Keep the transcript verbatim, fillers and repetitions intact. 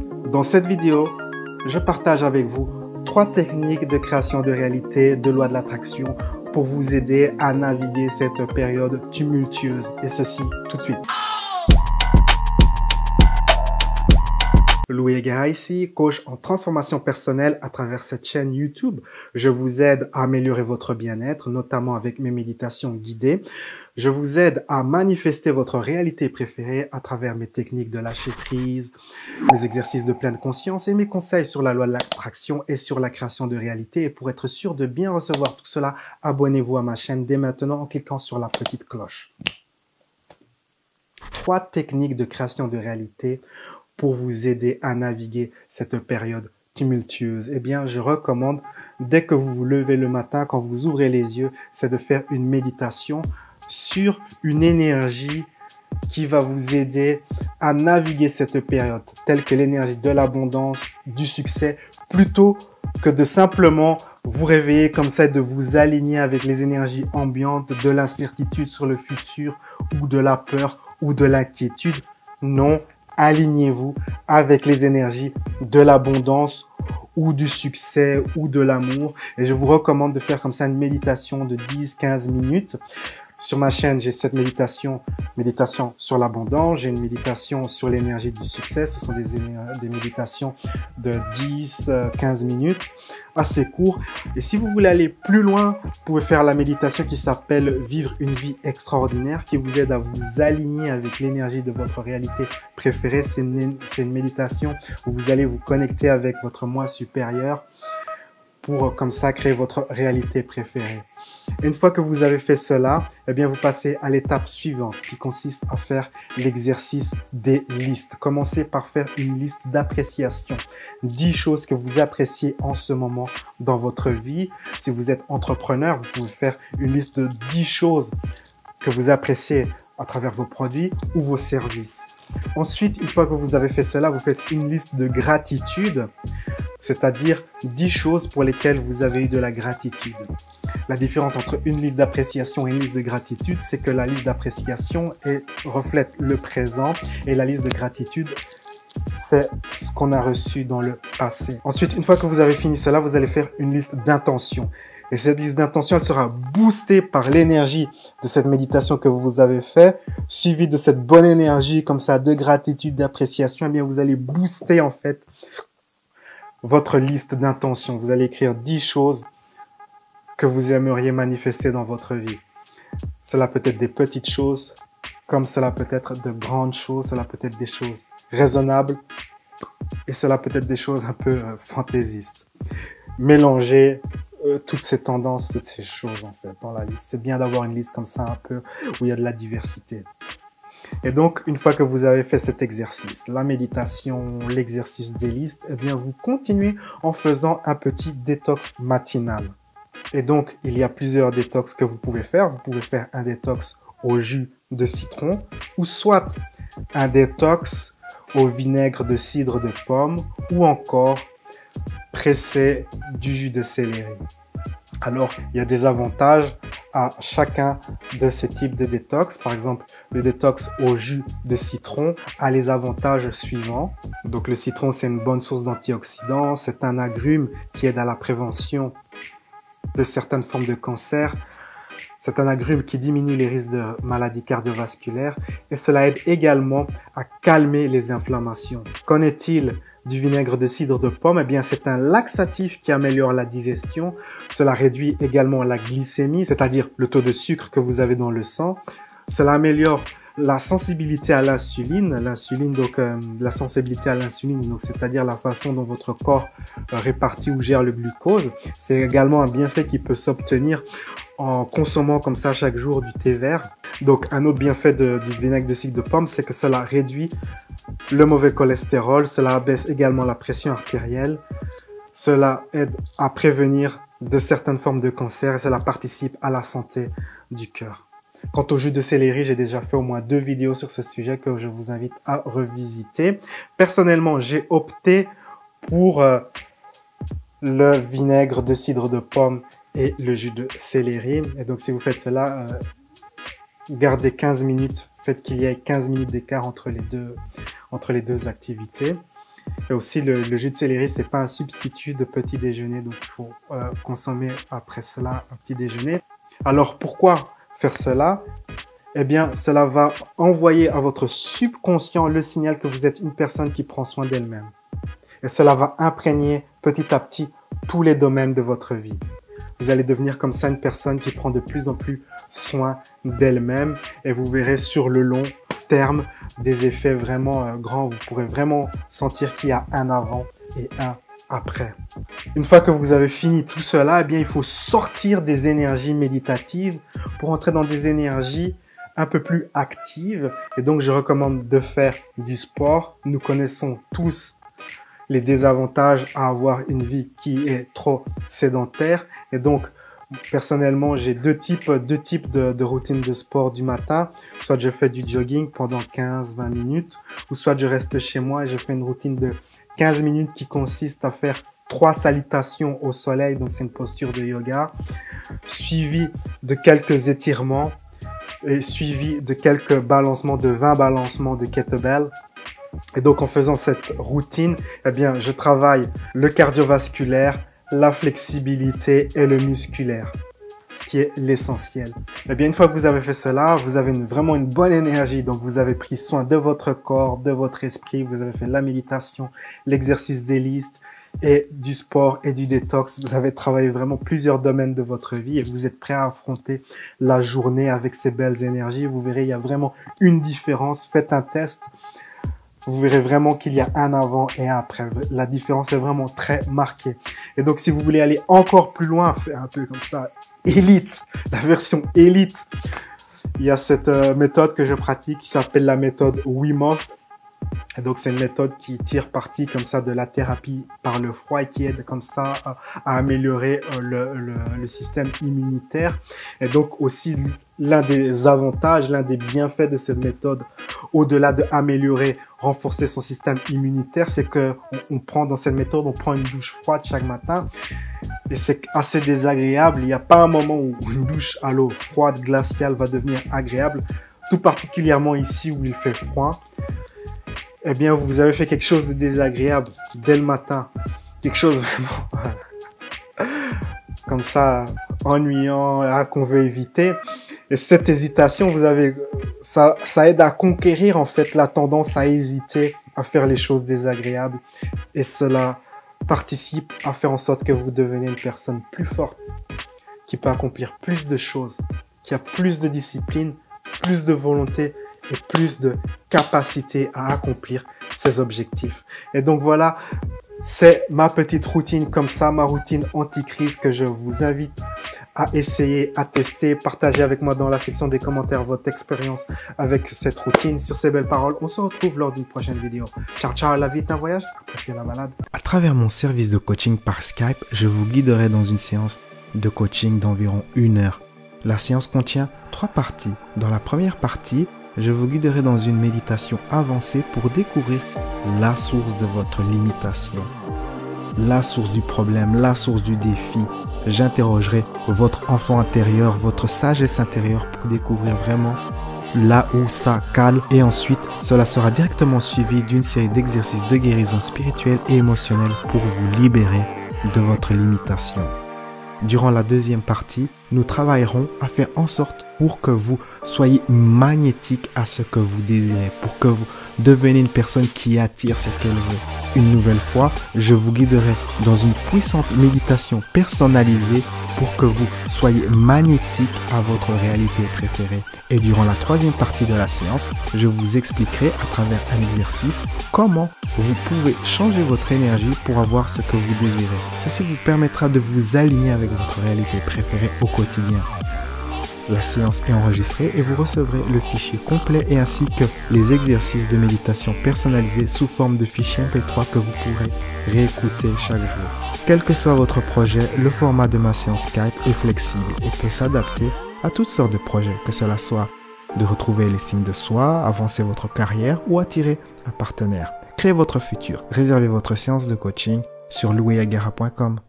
Dans cette vidéo, je partage avec vous trois techniques de création de réalité de loi de l'attraction pour vous aider à naviguer cette période tumultueuse, et ceci tout de suite. Louis Eguerra ici, coach en transformation personnelle à travers cette chaîne YouTube. Je vous aide à améliorer votre bien-être, notamment avec mes méditations guidées. Je vous aide à manifester votre réalité préférée à travers mes techniques de lâcher prise, mes exercices de pleine conscience et mes conseils sur la loi de l'attraction et sur la création de réalité. Et pour être sûr de bien recevoir tout cela, abonnez-vous à ma chaîne dès maintenant en cliquant sur la petite cloche. Trois techniques de création de réalité pour vous aider à naviguer cette période tumultueuse. Eh bien, je recommande, dès que vous vous levez le matin, quand vous ouvrez les yeux, c'est de faire une méditation sur une énergie qui va vous aider à naviguer cette période, telle que l'énergie de l'abondance, du succès, plutôt que de simplement vous réveiller comme ça et de vous aligner avec les énergies ambiantes, de l'incertitude sur le futur, ou de la peur, ou de l'inquiétude. Non, alignez-vous avec les énergies de l'abondance ou du succès ou de l'amour. Et je vous recommande de faire comme ça une méditation de dix à quinze minutes. Sur ma chaîne, j'ai cette méditation, méditation sur l'abondance. J'ai une méditation sur l'énergie du succès. Ce sont des, des méditations de dix à quinze minutes, assez court. Et si vous voulez aller plus loin, vous pouvez faire la méditation qui s'appelle « Vivre une vie extraordinaire » qui vous aide à vous aligner avec l'énergie de votre réalité préférée. C'est une, c'est une méditation où vous allez vous connecter avec votre moi supérieur pour comme ça créer votre réalité préférée. Une fois que vous avez fait cela, eh bien vous passez à l'étape suivante qui consiste à faire l'exercice des listes. Commencez par faire une liste d'appréciation. dix choses que vous appréciez en ce moment dans votre vie. Si vous êtes entrepreneur, vous pouvez faire une liste de dix choses que vous appréciez à travers vos produits ou vos services. Ensuite, une fois que vous avez fait cela, vous faites une liste de gratitude, c'est-à-dire dix choses pour lesquelles vous avez eu de la gratitude. La différence entre une liste d'appréciation et une liste de gratitude, c'est que la liste d'appréciation reflète le présent et la liste de gratitude, c'est ce qu'on a reçu dans le passé. Ensuite, une fois que vous avez fini cela, vous allez faire une liste d'intentions. Et cette liste d'intentions, elle sera boostée par l'énergie de cette méditation que vous avez fait, suivie de cette bonne énergie comme ça de gratitude, d'appréciation. Eh bien, vous allez booster en fait votre liste d'intentions. Vous allez écrire dix choses que vous aimeriez manifester dans votre vie. Cela peut être des petites choses, comme cela peut être de grandes choses, cela peut être des choses raisonnables, et cela peut être des choses un peu euh, fantaisistes. Mélangez euh, toutes ces tendances, toutes ces choses en fait dans la liste. C'est bien d'avoir une liste comme ça un peu où il y a de la diversité. Et donc, une fois que vous avez fait cet exercice, la méditation, l'exercice des listes, eh bien, vous continuez en faisant un petit détox matinal. Et donc, il y a plusieurs détox que vous pouvez faire. Vous pouvez faire un détox au jus de citron ou soit un détox au vinaigre de cidre de pomme ou encore presser du jus de céleri. Alors, il y a des avantages à chacun de ces types de détox. Par exemple, le détox au jus de citron a les avantages suivants. Donc, le citron, c'est une bonne source d'antioxydants. C'est un agrume qui aide à la prévention de certaines formes de cancer. C'est un agrume qui diminue les risques de maladies cardiovasculaires et cela aide également à calmer les inflammations. Qu'en est-il du vinaigre de cidre de pomme? Eh bien, c'est un laxatif qui améliore la digestion. Cela réduit également la glycémie, c'est-à-dire le taux de sucre que vous avez dans le sang. Cela améliore la sensibilité à l'insuline, l'insuline donc euh, la sensibilité à l'insuline, donc c'est-à-dire la façon dont votre corps euh, répartit ou gère le glucose. C'est également un bienfait qui peut s'obtenir en consommant comme ça chaque jour du thé vert. Donc un autre bienfait de, du vinaigre de cidre de pomme, c'est que cela réduit le mauvais cholestérol, cela abaisse également la pression artérielle, cela aide à prévenir de certaines formes de cancer et cela participe à la santé du cœur. Quant au jus de céleri, j'ai déjà fait au moins deux vidéos sur ce sujet que je vous invite à revisiter. Personnellement, j'ai opté pour euh, le vinaigre de cidre de pomme et le jus de céleri. Et donc, si vous faites cela, euh, gardez quinze minutes. Faites qu'il y ait quinze minutes d'écart entre les deux, entre les deux activités. Et aussi, le, le jus de céleri, c'est pas un substitut de petit déjeuner, donc il faut euh, consommer après cela un petit déjeuner. Alors, pourquoi faire cela? Eh bien, cela va envoyer à votre subconscient le signal que vous êtes une personne qui prend soin d'elle-même. Et cela va imprégner petit à petit tous les domaines de votre vie. Vous allez devenir comme ça une personne qui prend de plus en plus soin d'elle-même et vous verrez sur le long terme des effets vraiment euh, grands. Vous pourrez vraiment sentir qu'il y a un avant et un après. Une fois que vous avez fini tout cela, eh bien, il faut sortir des énergies méditatives pour entrer dans des énergies un peu plus actives. Et donc, je recommande de faire du sport. Nous connaissons tous les désavantages à avoir une vie qui est trop sédentaire. Et donc, personnellement, j'ai deux types, deux types de, de routines de sport du matin. Soit je fais du jogging pendant quinze à vingt minutes, ou soit je reste chez moi et je fais une routine de quinze minutes qui consiste à faire trois salutations au soleil. Donc, c'est une posture de yoga, suivi de quelques étirements et suivi de quelques balancements, de vingt balancements de kettlebell. Et donc, en faisant cette routine, eh bien, je travaille le cardiovasculaire, la flexibilité et le musculaire, ce qui est l'essentiel. Eh bien, une fois que vous avez fait cela, vous avez une, vraiment une bonne énergie. Donc, vous avez pris soin de votre corps, de votre esprit, vous avez fait la méditation, l'exercice des listes et du sport et du détox. Vous avez travaillé vraiment plusieurs domaines de votre vie et vous êtes prêt à affronter la journée avec ces belles énergies. Vous verrez, il y a vraiment une différence. Faites un test. Vous verrez vraiment qu'il y a un avant et un après. La différence est vraiment très marquée. Et donc, si vous voulez aller encore plus loin, faire un peu comme ça, élite, la version élite, il y a cette euh, méthode que je pratique qui s'appelle la méthode Wim Hof. Et donc, c'est une méthode qui tire parti comme ça de la thérapie par le froid et qui aide comme ça à, à améliorer euh, le, le, le système immunitaire. Et donc, aussi, l'un des avantages, l'un des bienfaits de cette méthode, au-delà de améliorer, renforcer son système immunitaire, c'est que on, on prend dans cette méthode, on prend une douche froide chaque matin. Et c'est assez désagréable. Il n'y a pas un moment où une douche à l'eau froide, glaciale, va devenir agréable. Tout particulièrement ici où il fait froid. Eh bien, vous avez fait quelque chose de désagréable dès le matin. Quelque chose vraiment comme ça, ennuyant, hein, qu'on veut éviter. Et cette hésitation, vous avez, ça, ça aide à conquérir en fait la tendance à hésiter, à faire les choses désagréables. Et cela participe à faire en sorte que vous devenez une personne plus forte, qui peut accomplir plus de choses, qui a plus de discipline, plus de volonté et plus de capacité à accomplir ses objectifs. Et donc voilà, c'est ma petite routine comme ça, ma routine anti-crise que je vous invite à essayer, à tester, partager avec moi dans la section des commentaires votre expérience avec cette routine. Sur ces belles paroles, on se retrouve lors d'une prochaine vidéo. Ciao, ciao, la vie est un voyage, appréciez la balade. À travers mon service de coaching par Skype, je vous guiderai dans une séance de coaching d'environ une heure. La séance contient trois parties. Dans la première partie, je vous guiderai dans une méditation avancée pour découvrir la source de votre limitation, la source du problème, la source du défi. J'interrogerai votre enfant intérieur, votre sagesse intérieure pour découvrir vraiment là où ça cale. Et ensuite, cela sera directement suivi d'une série d'exercices de guérison spirituelle et émotionnelle pour vous libérer de votre limitation. Durant la deuxième partie, nous travaillerons à faire en sorte pour que vous soyez magnétique à ce que vous désirez, pour que vous deveniez une personne qui attire ce qu'elle veut. Une nouvelle fois, je vous guiderai dans une puissante méditation personnalisée pour que vous soyez magnétique à votre réalité préférée. Et durant la troisième partie de la séance, je vous expliquerai à travers un exercice comment vous pouvez changer votre énergie pour avoir ce que vous désirez. Ceci vous permettra de vous aligner avec votre réalité préférée au quotidien. La séance est enregistrée et vous recevrez le fichier complet et ainsi que les exercices de méditation personnalisés sous forme de fichier M P trois que vous pourrez réécouter chaque jour. Quel que soit votre projet, le format de ma séance Skype est flexible et peut s'adapter à toutes sortes de projets, que cela soit de retrouver l'estime de soi, avancer votre carrière ou attirer un partenaire. Créez votre futur. Réservez votre séance de coaching sur louis aguera point com.